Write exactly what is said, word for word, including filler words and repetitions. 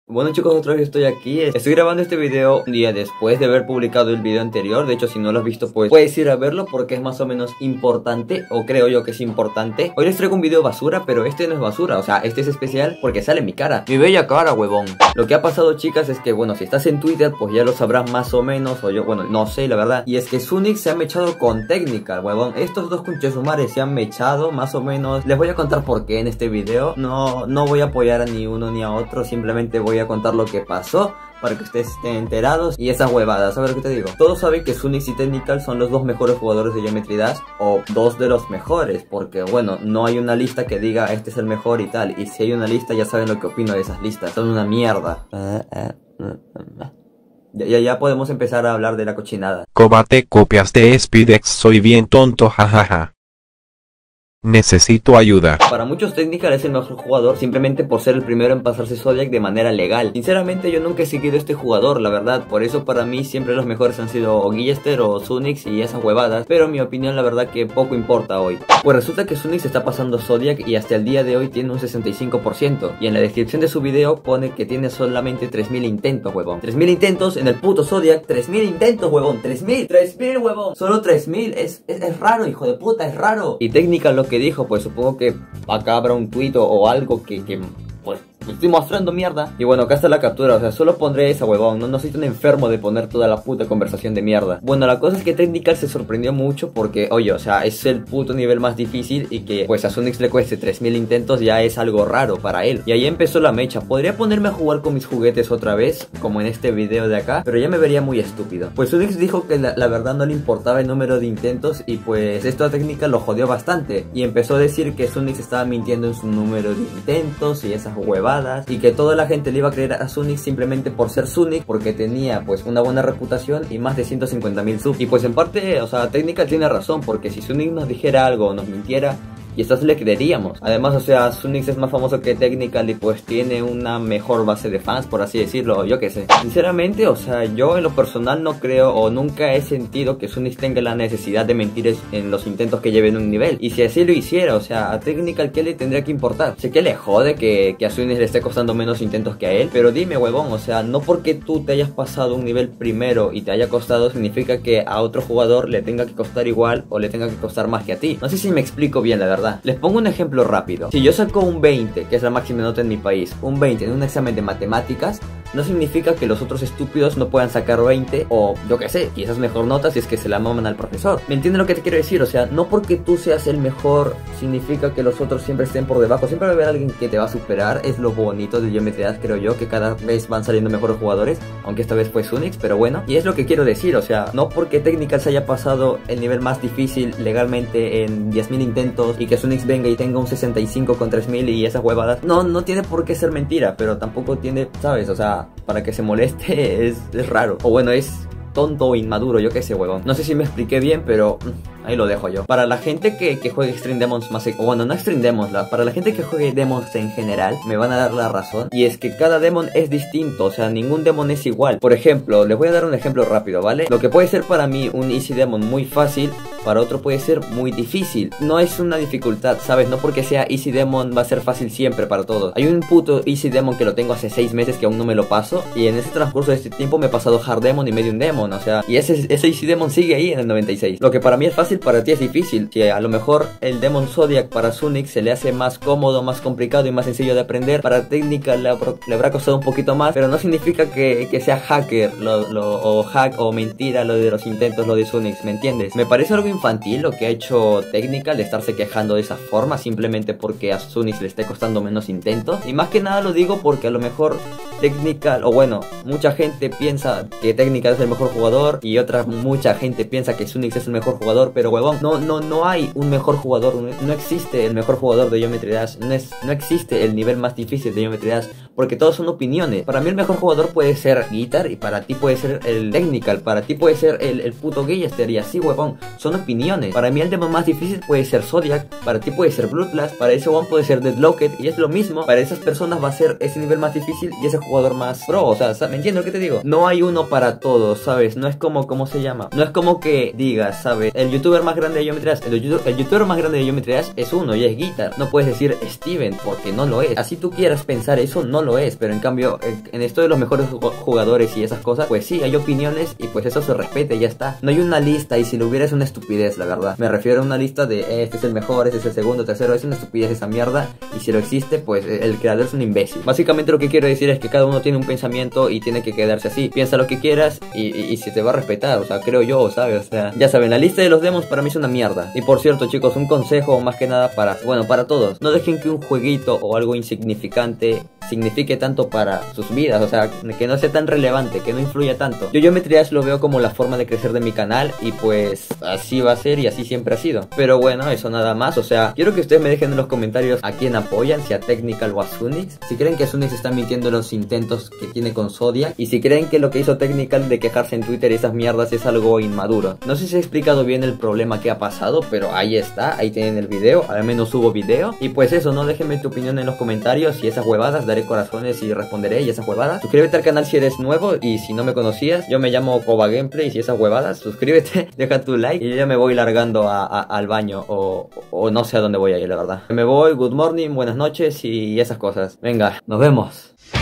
Bueno chicos, otra vez estoy aquí. Estoy grabando este video un día después de haber publicado el video anterior. De hecho, si no lo has visto, pues puedes ir a verlo porque es más o menos importante, o creo yo que es importante. Hoy les traigo un video basura, pero este no es basura. O sea, este es especial porque sale mi cara, mi bella cara, huevón. Lo que ha pasado, chicas, es que, bueno, si estás en Twitter, pues ya lo sabrás más o menos. O yo, bueno, no sé, la verdad. Y es que Sunix se ha mechado con Technical, huevón. Estos dos conchesumares se han mechado, más o menos. Les voy a contar por qué en este video. No, no voy a apoyar a ni uno ni a otro. Simplemente voy a contar lo que pasó para que ustedes estén enterados y esas huevadas. A ver qué te digo. Todos saben que Sunix y Technical son los dos mejores jugadores de Geometry Dash, o dos de los mejores, porque bueno, no hay una lista que diga este es el mejor y tal. Y si hay una lista, ya saben lo que opino de esas listas. Son una mierda. Ya, ya, ya podemos empezar a hablar de la cochinada. Cómate copias de Speedex, soy bien tonto, jajaja. Necesito ayuda. Para muchos Technical es el mejor jugador simplemente por ser el primero en pasarse Zodiac de manera legal. Sinceramente yo nunca he seguido a este jugador, la verdad. Por eso para mí siempre los mejores han sido o Guillester o Sunix y esas huevadas. Pero en mi opinión la verdad que poco importa hoy. Pues resulta que Sunix está pasando Zodiac y hasta el día de hoy tiene un sesenta y cinco por ciento. Y en la descripción de su video pone que tiene solamente tres mil intentos, huevón. tres mil intentos en el puto Zodiac. tres mil intentos, huevón. tres mil, tres mil, huevón. Solo tres mil. Es, es, es raro, hijo de puta, es raro. Y Technical lo que dijo, pues supongo que acá habrá un tuit o algo que, que pues estoy mostrando mierda. Y bueno, acá está la captura, o sea, solo pondré esa, huevón. No, no soy tan enfermo de poner toda la puta conversación de mierda. Bueno, la cosa es que Technical se sorprendió mucho porque, oye, o sea, es el puto nivel más difícil y que pues a Sunix le cueste tres mil intentos ya es algo raro para él. Y ahí empezó la mecha. Podría ponerme a jugar con mis juguetes otra vez, como en este video de acá, pero ya me vería muy estúpido. Pues Sunix dijo que la, la verdad no le importaba el número de intentos y pues esto a Technical lo jodió bastante. Y empezó a decir que Sunix estaba mintiendo en su número de intentos y esas huevadas. Y que toda la gente le iba a creer a Sunix simplemente por ser Sunix, porque tenía pues una buena reputación y más de ciento cincuenta mil subs. Y pues en parte, o sea, Technical tiene razón, porque si Sunix nos dijera algo o nos mintiera, y esto le creeríamos. Además, o sea, Sunix es más famoso que Technical y pues tiene una mejor base de fans, por así decirlo, yo qué sé. Sinceramente, o sea, yo en lo personal no creo o nunca he sentido que Sunix tenga la necesidad de mentir en los intentos que lleven un nivel. Y si así lo hiciera, o sea, a Technical, ¿qué le tendría que importar? Sé que le jode que, que a Sunix le esté costando menos intentos que a él, pero dime, huevón, o sea, no porque tú te hayas pasado un nivel primero y te haya costado, significa que a otro jugador le tenga que costar igual o le tenga que costar más que a ti. No sé si me explico bien, la verdad. Les pongo un ejemplo rápido. Si yo saco un veinte, que es la máxima nota en mi país, un veinte en un examen de matemáticas, no significa que los otros estúpidos no puedan sacar veinte o yo qué sé, quizás mejor nota si es que se la maman al profesor. ¿Me entienden lo que te quiero decir? O sea, no porque tú seas el mejor significa que los otros siempre estén por debajo. Siempre va a haber alguien que te va a superar. Es lo bonito de Geometry Dash, creo yo, que cada vez van saliendo mejores jugadores, aunque esta vez fue Sunix, pero bueno. Y es lo que quiero decir, o sea, no porque Technical se haya pasado el nivel más difícil legalmente en diez mil intentos y que Sunix venga y tenga un sesenta y cinco con tres mil y esas huevadas, no, no tiene por qué ser mentira, pero tampoco tiene, ¿sabes? O sea, para que se moleste es, es raro. O bueno, es tonto o inmaduro, yo qué sé, huevón. No sé si me expliqué bien, pero ahí lo dejo yo. Para la gente que, que juegue Extreme Demons más... O bueno, no Extreme Demons, la, para la gente que juegue Demons en general, me van a dar la razón. Y es que cada Demon es distinto, o sea, ningún Demon es igual. Por ejemplo, les voy a dar un ejemplo rápido, ¿vale? Lo que puede ser para mí un Easy Demon muy fácil, para otro puede ser muy difícil. No es una dificultad, ¿sabes? No porque sea Easy Demon va a ser fácil siempre para todos. Hay un puto Easy Demon que lo tengo hace seis meses que aún no me lo paso, y en este transcurso de este tiempo me he pasado Hard Demon y Medium Demon, o sea, y ese, ese Easy Demon sigue ahí en el noventa y seis. Lo que para mí es fácil, para ti es difícil. Que a lo mejor el Demon Zodiac para Sunix se le hace más cómodo, más complicado y más sencillo de aprender. Para Technical le, le habrá costado un poquito más, pero no significa que, que sea hacker lo, lo, o hack o mentira lo de los intentos, lo de Sunix, ¿me entiendes? Me parece algo infantil lo que ha hecho Technical de estarse quejando de esa forma simplemente porque a Sunix le esté costando menos intentos. Y más que nada lo digo porque a lo mejor Technical, o bueno, mucha gente piensa que Technical es el mejor jugador y otra mucha gente piensa que Sunix es el mejor jugador, pero huevón, no, no, no hay un mejor jugador, no existe el mejor jugador de Geometry Dash, no, es, no existe el nivel más difícil de Geometry Dash, porque todos son opiniones. Para mí el mejor jugador puede ser Guitar y para ti puede ser el Technical, para ti puede ser el, el puto Guillester y así, huevón, son opiniones. Para mí el tema más difícil puede ser Zodiac, para ti puede ser Bloodblast, para ese one puede ser Deadlocked y es lo mismo, para esas personas va a ser ese nivel más difícil y ese jugador más pro, o sea, ¿me entiendes lo que te digo? No hay uno para todos, ¿sabes? No es como, ¿cómo se llama? No es como que digas, ¿sabes? El youtuber más grande de Geometry Dash, el, el, el youtuber más grande de Geometry Dash es uno y es Guitar. No puedes decir Steven porque no lo es. Así tú quieras pensar eso, no no lo es, pero en cambio en, en esto de los mejores jugadores y esas cosas, pues sí, hay opiniones y pues eso se respeta y ya está. No hay una lista, y si lo hubiera es una estupidez, la verdad. Me refiero a una lista de eh, este es el mejor, este es el segundo, tercero, es una estupidez esa mierda, y si lo existe, pues el creador es un imbécil. Básicamente lo que quiero decir es que cada uno tiene un pensamiento y tiene que quedarse así. Piensa lo que quieras y, y, y se te va a respetar, o sea, creo yo, ¿sabes? O sea, ya saben, la lista de los demos para mí es una mierda. Y por cierto, chicos, un consejo más que nada para, bueno, para todos. No dejen que un jueguito o algo insignificante signifique tanto para sus vidas, o sea, que no sea tan relevante, que no influya tanto. Yo Geometry Dash lo veo como la forma de crecer de mi canal y pues así va a ser y así siempre ha sido. Pero bueno, eso nada más, o sea, quiero que ustedes me dejen en los comentarios a quién apoyan, si a Technical o a Zunix. Si creen que Zunix está mintiendo en los intentos que tiene con Zodiac, y si creen que lo que hizo Technical de quejarse en Twitter y esas mierdas es algo inmaduro. No sé si he explicado bien el problema que ha pasado, pero ahí está, ahí tienen el video, al menos hubo video. Y pues eso, no déjenme tu opinión en los comentarios y esas huevadas, daré corazones y responderé y esas huevadas. Suscríbete al canal si eres nuevo y si no me conocías, yo me llamo Koba Gameplay y si esas huevadas, suscríbete, deja tu like y yo ya me voy largando a, a, al baño o, o no sé a dónde voy a ir, la verdad. Me voy, good morning, buenas noches y esas cosas. Venga, nos vemos.